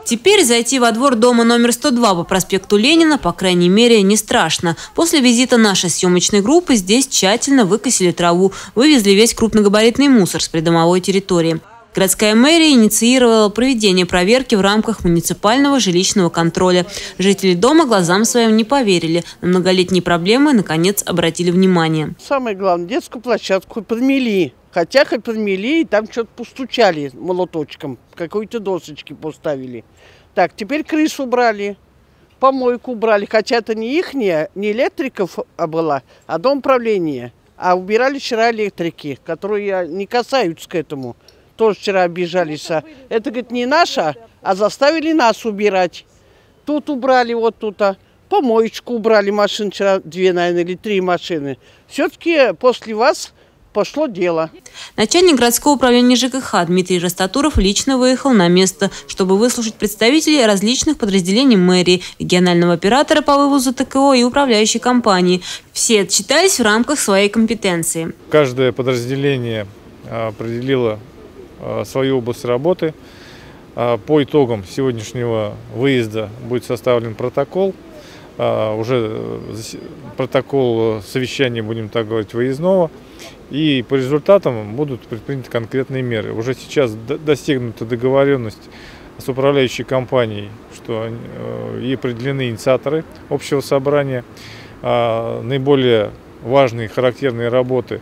Теперь зайти во двор дома номер 102 по проспекту Ленина, по крайней мере, не страшно. После визита нашей съемочной группы здесь тщательно выкосили траву, вывезли весь крупногабаритный мусор с придомовой территории. Городская мэрия инициировала проведение проверки в рамках муниципального жилищного контроля. Жители дома глазам своим не поверили. На многолетние проблемы, наконец, обратили внимание. Самое главное, детскую площадку подмели. Хотя хоть подмели, и там что-то постучали молоточком, какой-то досочки поставили. Так, теперь крышу убрали, помойку убрали. Хотя это не ихняя, не электриков была, а дом управления. А убирали вчера электрики, которые не касаются к этому. Тоже вчера обижались. Это, говорит, не наша, а заставили нас убирать. Тут убрали, вот тут. Помоечку убрали, машин вчера 2, наверное, или 3 машины. Все-таки после вас пошло дело. Начальник городского управления ЖКХ Дмитрий Растатуров лично выехал на место, чтобы выслушать представителей различных подразделений мэрии, регионального оператора по вывозу ТКО и управляющей компании. Все отчитались в рамках своей компетенции. Каждое подразделение определило свою область работы. По итогам сегодняшнего выезда будет составлен протокол. Уже протокол совещания, будем так говорить, выездного. И по результатам будут предприняты конкретные меры. Уже сейчас достигнута договоренность с управляющей компанией, что и определены инициаторы общего собрания. Наиболее важные характерные работы,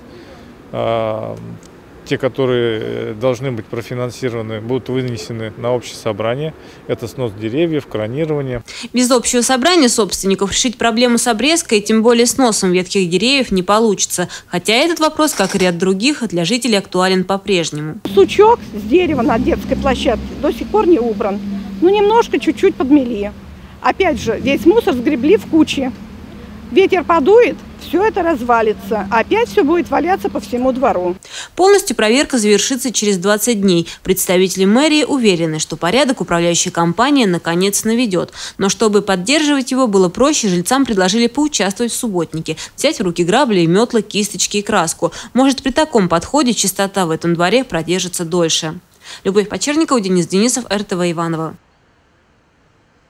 те, которые должны быть профинансированы, будут вынесены на общее собрание. Это снос деревьев, кронирование. Без общего собрания собственников решить проблему с обрезкой, тем более сносом ветхих деревьев, не получится. Хотя этот вопрос, как и ряд других, для жителей актуален по-прежнему. Сучок с дерева на детской площадке до сих пор не убран. Ну, немножко, чуть-чуть подмели. Опять же, весь мусор сгребли в кучи. Ветер подует, все это развалится. Опять все будет валяться по всему двору. Полностью проверка завершится через 20 дней. Представители мэрии уверены, что порядок управляющая компания наконец наведет. Но чтобы поддерживать его было проще, жильцам предложили поучаствовать в субботнике. Взять в руки грабли, метлы, кисточки и краску. Может, при таком подходе чистота в этом дворе продержится дольше. Любовь Почерникова, Денис Денисов, РТВ Иваново.